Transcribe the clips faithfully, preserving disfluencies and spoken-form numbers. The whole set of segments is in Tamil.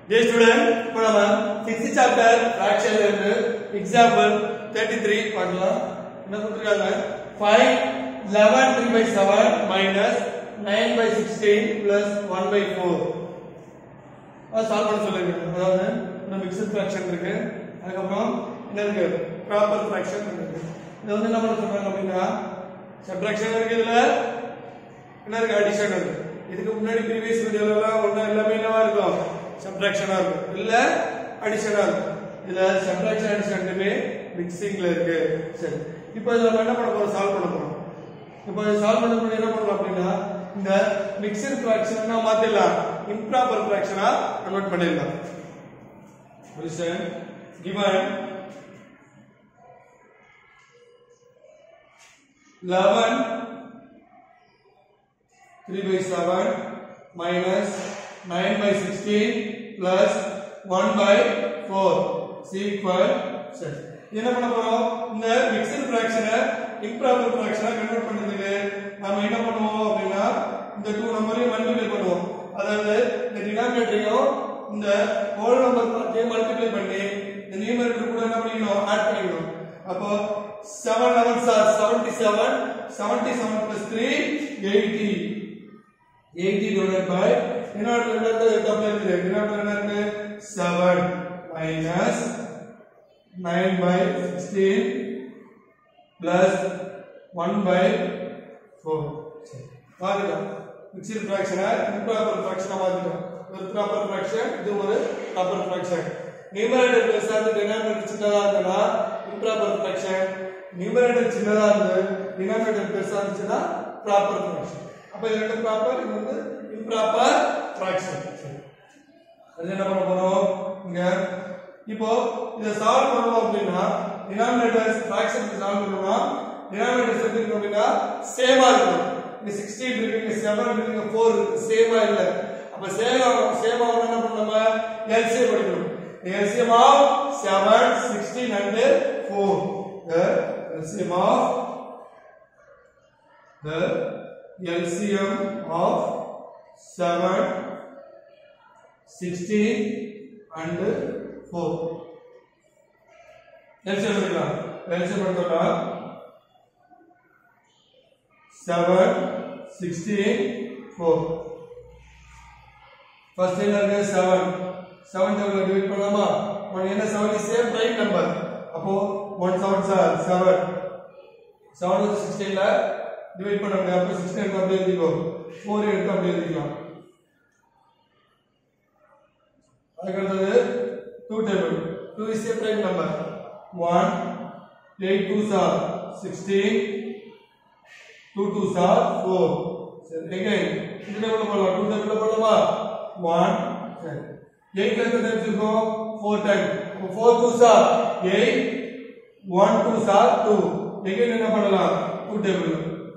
Dear student, இப்போ நம்ம sixth chapter fraction ல இருந்து example thirty-three பார்க்கலாம். என்ன கொடுத்திருக்காங்க? find eleven three by seven minus nine by sixteen plus one by four. அத சால்வ் பண்ண சொல்லிருக்காங்க. அதாவது இந்த mixed fraction இருக்கு. அதுக்கு அப்புறம் என்ன இருக்கு? proper fraction இருக்கு. இது வந்து என்ன பண்ண சொல்றாங்க அப்படினா subtraction இருக்கு, இதுல என்ன இருக்கு? addition இருக்கு. இதுக்கு முன்னாடி previous வீடியோல எல்லாம் ஒண்ணா எல்லாமே என்னவா இருக்கும்? subtraction இருக்கும் இல்ல addition இருக்கும். இதுல subtraction addition ரெண்டுமே mixingல இருக்கு. சரி, இப்போ இத நம்ம என்ன பண்ண போறோம்? சால்வ் பண்ண போறோம். இப்போ இத சால்வ் பண்ண போறோம் என்ன பண்ணலாம் அப்படினா இந்த mixed fraction னா மாத்திடலாம், improper fraction ஆ கன்வர்ட் பண்ணிடலாம். Listen, given eleven three by seven minus nine by sixteen plus one by four is equal. சரி, என்ன பண்ண போறோம்? இந்த mixed fraction improper fraction convert பண்றதுக்கு நாம என்ன பண்ணுவோம் அப்படினா இந்த two நம்பரையும் மல்டிப்ளை பண்ணுவோம். அதாவது இந்த டினாமினேட்டரையும் இந்த ஹோல் நம்பர் பார்த்தையும் மல்டிப்ளை பண்ணி இந்த நியூமரேட்டர் கூட என்ன பண்ணிடணும்? ஆட் பண்ணிடணும். அப்போ seven elevens are seventy-seven, seventy-seven plus three eighty, eighty divided by denominator என்னது? டபுள் இருக்கு. denominator என்ன இருக்கு? seven minus nine by sixteen plus one by four. சரி, மாத்திட்டோம். mixed fraction improper fraction மாத்திட்டோம். ஒரு proper fraction, இது ஒரு proper fraction. numerator பெருசா இருந்து denominator சின்னதா இருந்தா improper fraction, numerator சின்னதா இருந்து denominator பெருசா இருந்துச்சுன்னா proper fraction. அப்ப இது ரெண்டு proper, இது வந்து improper fraction. அது என்ன பண்ண போறோம்? இங்க இப்போ இத சால்வ் பண்ணனும் அப்படினா denominator fraction சால்வ் பண்ணனும்னா denominator எப்படி இருக்கும் அப்படினா சேமா இருக்கும். இங்க sixteen இருக்கு, இங்க seven இருக்கு, இங்க four இருக்கு, சேமா இல்ல. அப்ப சேமா சேமா என்ன பண்ணனும்? L C M எடுக்கணும். L C M of seven, sixteen and four. The L C M of the L C M of seven, sixteen and four. L C M எடுக்கலாம். L C M எடுத்தோம்னா seven, sixteen, four. First என்ன இருக்கு? seven. seven டபுள் டிவைட் பண்ணலாமா? one என்ன seven is a prime number. அப்போ one sevens are seven. seven with sixteen ல டிவைட் பண்ண முடியாது. அப்போ sixteen எடுத்து அப்படியே எழுதிக்கோ. four எடுத்து அப்படியே எழுதிக்கலாம். அதுக்கு அடுத்தது two table. two is a prime number. one, eight twos are sixteen, two twos are four. சரி, again இந்த டேபிள்ல போடலாம். two டேபிள்ல போடலாமா? one. சரி, eight ல எத்தனை டைம்ஸ் இருக்கும்? four times. அப்போ four twos are eight, one twos are two. again என்ன பண்ணலாம்? two table.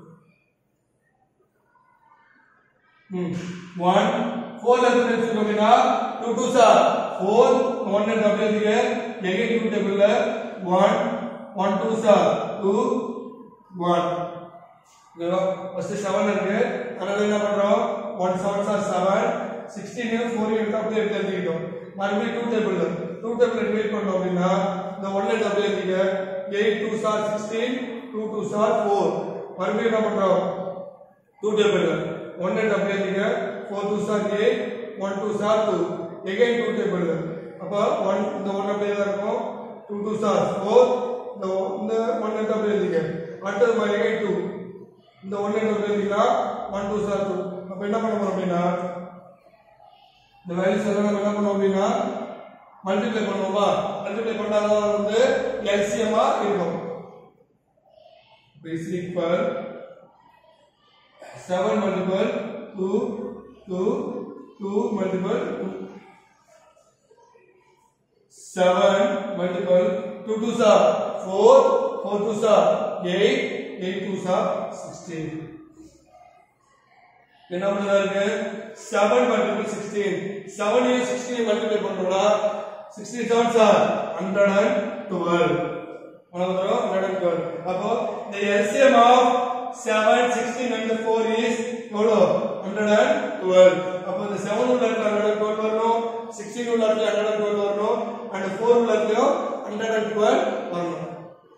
ம் one four ல எத்தனை டைம்ஸ் இருக்கும் அப்படினா two twos are four, one ல டபுள் எழுதிங்க. again two டேபிள்ல one, one twos are two, one. இதோ ஃபர்ஸ்ட் seven இருக்கு. அதனால என்ன பண்றோம்? one sevens are seven, sixteen four எடுத்து அப்படியே எடுத்து எழுதிட்டோம். மறுபடியும் two டேபிள்ல two டேபிள்ல டிவைட் பண்ணோம் அப்படினா இந்த one ல டபுள் எழுதிங்க. eight twos are sixteen, two twos are four. மறுபடியும் என்ன பண்றோம்? two டேபிள்ல one ல டபுள் எழுதிங்க. four twos are eight, one twos are two. again two டேபிள்ல அப்ப one இந்த one அப்படியே தான் இருக்கும். two twos are four, இந்த இந்த one ல டபுள் எழுதிங்க. அடுத்து again two, இந்த one ல டபுள் எழுதினா one twos are two. அப்ப என்ன பண்ண போறோம் அப்படினா இந்த வேல்யூஸ் எல்லாம் நம்ம என்ன பண்ணுவோம் அப்படினா மல்டிப்ளை பண்ணுவோமா? மல்டிப்ளை பண்ணாதான் வந்து L C M ஆ இருக்கும். is equal seven multiple two, two, two multiple two. seven multiple two twos are four, four twos are eight, eight twos are sixteen. என்ன பண்ணதா இருக்கு? seven multiple sixteen. seven and sixteen multiply பண்றோம்னா sixteen sevens are one hundred twelve. அவ்வளவுதான் one hundred twelve. அப்போ the L C M of seven, sixteen and four is எவ்வளவு? one hundred twelve. அப்போ இந்த seven உள்ள இருக்க one hundred twelve வரணும், sixteen உள்ள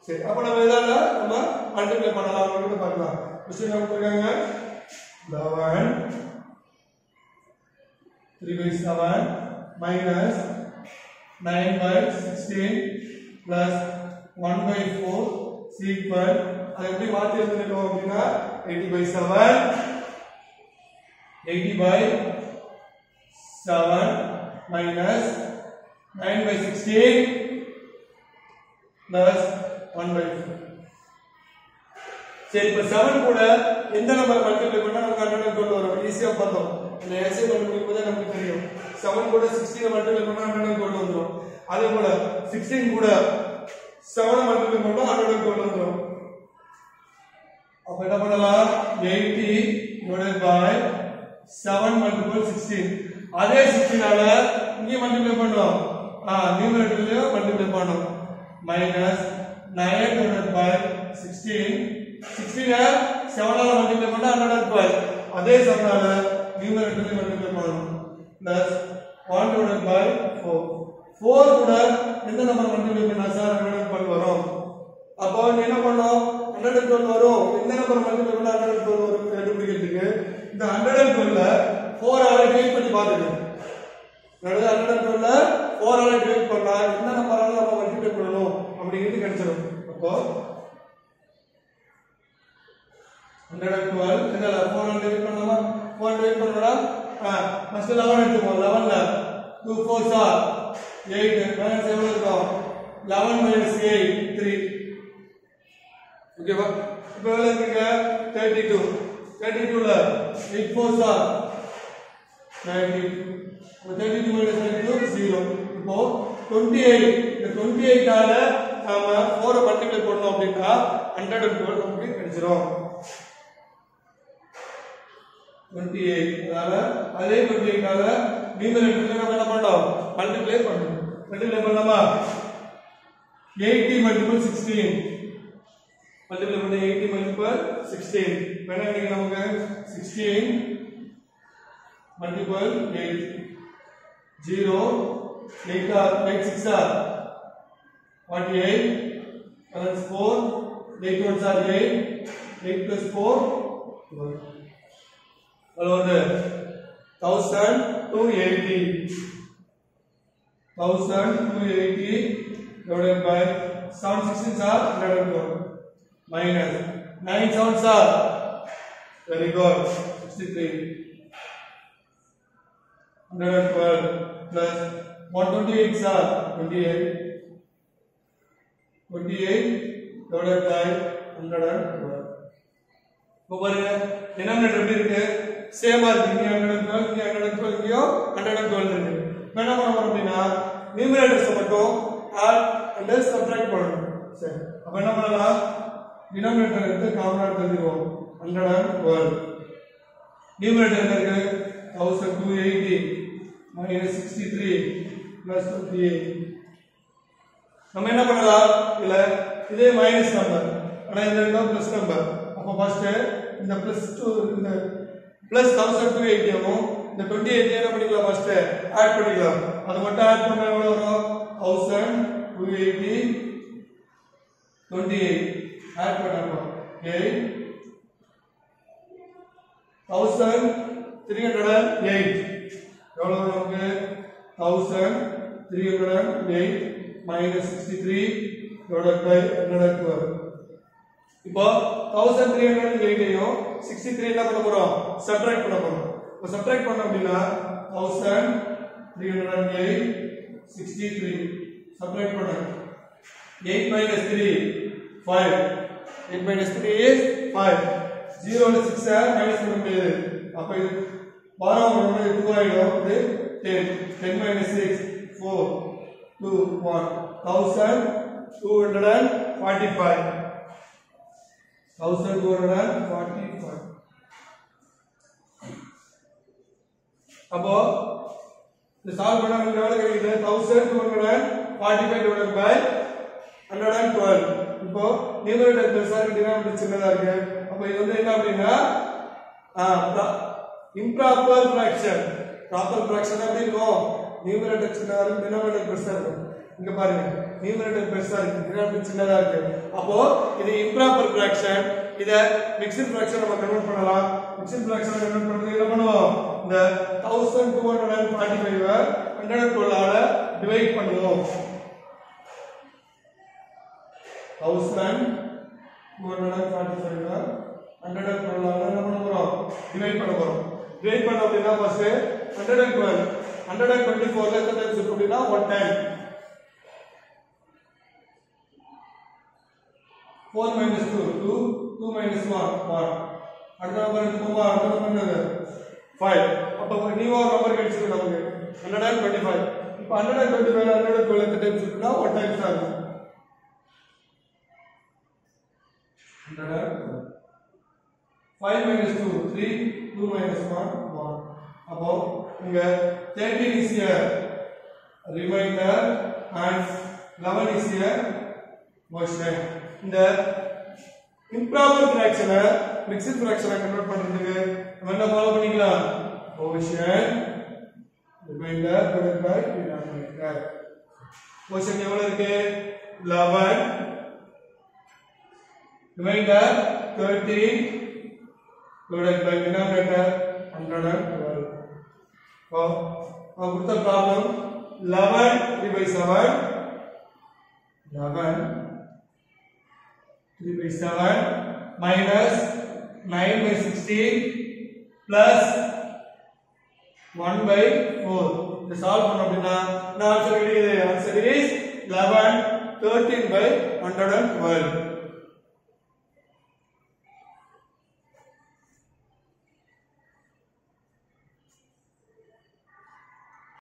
சரி அப்ப நம்ம இதால நம்ம மல்டிப்ளை பண்ணலாம் அப்படினு பார்க்கலாம் क्वेश्चन என்ன கொடுத்திருக்காங்க eleven three by seven minus nine by sixteen plus one by four is equal அது எப்படி மாத்தி எழுதணும் அப்படினா eighty by seven eighty by seven minus nine by sixteen plus one by four சரி இப்ப seven கூட எந்த நம்பர் மல்டிப்ளை பண்ணா நமக்கு one hundred twelve வரும் ஈஸியா பார்த்தோம் இந்த எல்சிஎம் கண்டுபிடிப்பதே நமக்கு தெரியும் seven கூட sixteen மல்டிப்ளை பண்ணா one hundred twelve வந்துரும் அதே போல sixteen கூட seven மல்டிப்ளை பண்ணா one hundred twelve வந்துரும் அப்ப என்ன பண்ணலாம் eighty divided by seven multiple sixteen அதே sixteen ஆல இங்க மல்டிப்ளை பண்ணலாம் ஆ நியூமரேட்டர்லயே மல்டிப்ளை பண்ணனும் minus nine divided by sixteen sixteen ஆ seven ஆல மல்டிப்ளை பண்ணா one hundred twelve அதே seven ஆல நியூமரேட்டர்லயே மல்டிப்ளை பண்ணனும் plus one divided by four four கூட எந்த நம்பர் மல்டிப்ளை பண்ணா சார் one hundred twelve வரும் அப்போ என்ன பண்ணோம் one hundred twelve வரும் எந்த நம்பர் மல்டிப்ளை பண்ணா one hundred twelve வரும் கண்டுபிடிக்கிறதுக்கு இந்த one hundred twelve ல four ஆல டிவைட் பண்ணி பாத்துக்கணும் அதாவது one hundred twelve ல four ஆல டிவைட் பண்ணா எந்த நம்பரால நம்ம மல்டிப்ளை பண்ணனும் அப்படிங்கிறது கண்டுபிடிச்சோம் அப்போ one hundred twelve இதல four ஆல டிவைட் பண்ணலாமா four டிவைட் பண்ணனும்னா ஃபர்ஸ்ட் eleven எடுத்துப்போம் eleven ல two fours are eight minus எவ்வளவு இருக்கும் eleven minus eight three ஓகேவா இப்போ எவ்வளவு இருக்கு thirty-two thirty-two ல eight fours are ninety-two thirty-two minus thirty-two zero இப்போ twenty-eight இந்த twenty-eight ஆல நாம four மல்டிப்ளை பண்ணனும் அப்படினா one hundred twelve நமக்கு கிடைச்சிரும் twenty-eight அதால அதே twenty-eight ஆல நியூமரேட்டர்ல நம்ம என்ன பண்ணோம் மல்டிப்ளை பண்ணனும் மல்டிப்ளை பண்ணலாமா eighty multiple sixteen மல்டிப்ளை பண்ணா eighty multiple sixteen வேணா நீங்க நமக்கு sixteen multiple eight zero eight are eight six are forty-eight plus four eight ones are eight eight plus four twelve one thousand two hundred eighty one thousand two hundred eighty divided by seven sixteens are one hundred twelve minus nine sevens are very good sixty-three one hundred twelve plus one hundred twenty-eight are twenty-eight twenty-eight divided by one hundred twelve இப்போ பாருங்க டினாமினேட்டர் எப்படி இருக்கு சேமா இருக்கு இங்க one hundred twelve இங்க one hundred twelve இங்க one hundred twelve இருக்கு இப்போ என்ன பண்ண போறோம் அப்படினா நியூமரேட்டர்ஸ் மட்டும் ஆட் அண்ட் சப்ட்ராக்ட் பண்ணனும் சரி அப்ப என்ன பண்ணலாம் டினாமினேட்டர் எடுத்து காமனா எடுத்துறோம் one hundred twelve நியூமரேட்டர் என்ன இருக்கு one thousand two hundred eighty minus sixty-three plus twenty-eight நம்ம என்ன பண்ணலாம் இல்ல இதே மைனஸ் நம்பர் ஆனா இந்த ரெண்டும் பிளஸ் நம்பர் அப்ப ஃபர்ஸ்ட் இந்த பிளஸ் two இந்த plus one thousand two hundred eighty ஆகும் இந்த twenty-eight என்ன பண்ணிக்கலாம் ஃபர்ஸ்ட் ஆட் பண்ணிக்கலாம் அது மட்டும் ஆட் பண்ணா எவ்வளவு வரும் one thousand two hundred eighty twenty-eight add பண்ணலாம் eight one thousand three hundred eight எவ்வளவு நமக்கு one thousand three hundred eight minus sixty-three divided by one hundred twelve இப்போ one thousand three hundred eight ஐயும் sixty-three என்ன பண்ண போறோம் சப்ட்ராக்ட் பண்ண போறோம் இப்போ சப்ட்ராக்ட் பண்ணோம் அப்படினா one thousand three hundred eight sixty-three subtract பண்ணோம் eight minus three five eight minus three is five zero ல six minus பண்ண முடியாது அப்ப இது பாரம் ஒன்று two ஆயிடும் இது ten ten minus six four two one one thousand two hundred forty-five one thousand two hundred forty-five அப்போ இந்த சால்வ் பண்ணா நமக்கு எவ்வளவு கிடைக்குது one thousand two hundred forty-five divided by one hundred twelve இப்போ நியூமரேட்டர் பெருசா இருக்கு டினாமினேட்டர் சின்னதா இருக்கு அப்ப இது வந்து என்ன அப்படினா இம்ப்ராப்பர் ஃபிராக்ஷன் ப்ராப்பர் ஃபிராக்ஷன் அப்படி இருக்கும் நியூமரேட்டர் சின்னதா இருக்கு டினாமினேட்டர் பெருசா இருக்கும் இங்க பாருங்க நியூமரேட்டர் பெருசா இருக்கு டினாமினேட்டர் சின்னதா இருக்கு அப்போ இது இம்ப்ராப்பர் ஃபிராக்ஷன் இத மிக்ஸ்டு ஃபிராக்ஷன் நம்ம கன்வெர்ட் பண்ணலாம் மிக்ஸ்டு ஃபிராக்ஷன் கன்வெர்ட் பண்றது என்ன பண்ணுவோம் இந்த twelve forty-five one hundred twelve ஆல டிவைட் பண்ணுவோம் twelve forty-five one hundred twelve ஆல என்ன பண்ண போறோம் டிவைட் பண்ண போறோம் டிவைட் பண்ண அப்படினா first one hundred twelve one hundred twenty-four ல எத்தனை டைம்ஸ் இருக்கு அப்படினா one time four minus two two two minus one one அடுத்த நம்பர் எடுத்துக்கோங்க அடுத்த நம்பர் என்னது five அப்ப நியூ நம்பர் கிடைச்சிருக்கு நமக்கு one hundred twenty-five இப்போ one hundred twenty-five one hundred twelve எத்தனை டைம்ஸ் இருக்குனா one டைம்ஸ் தான் இருக்கும் one hundred five minus two three two minus one one அப்போ இங்க thirteen is here remainder and eleven is here quotient இந்த improper fraction mixed fraction convert பண்றதுக்கு நம்ம என்ன ஃபாலோ பண்ணிக்கலாம் quotient remainder divided by denominator quotient எவ்வளவு இருக்கு eleven remainder thirteen divided by denominator one hundred twelve so now put the problem eleven three by seven eleven three by seven minus nine by sixteen plus one by four. This solve பண்ண அப்படினா நான் ஆன்சர் கிடைக்குது answer is eleven thirteen by one hundred twelve.